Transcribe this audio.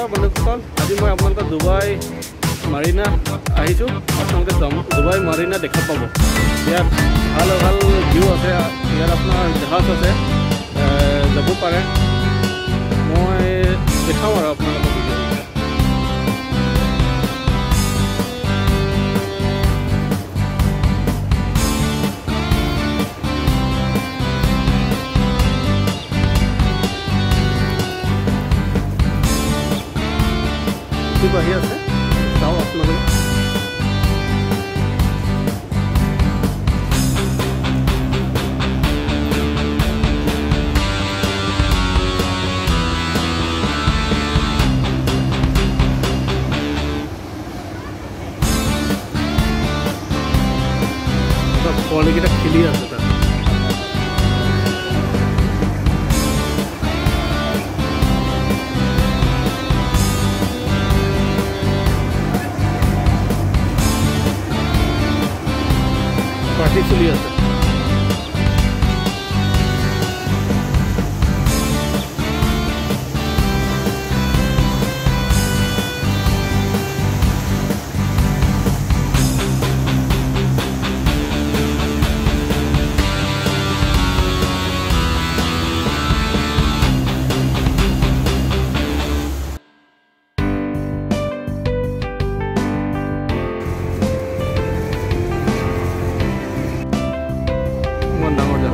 নমস্কাৰ বন্ধুসকল আজি মই আপোনালোকক ডুবাই মাৰিনা আহিছোঁ আপোনালোকে ডুবাই মাৰিনা দেখা পাব ইয়াত ভাল ভাল ভিউ আছে ইয়াত আপোনাৰ জাহাজ আছে যাব পাৰে মই দেখাম আৰু আপোনালোকক বাহি আছে চাও আপোনালোকে পোৱালিকেইটা খেলি আছে তাত পাৰ্টি চলি আছে ডাঙৰ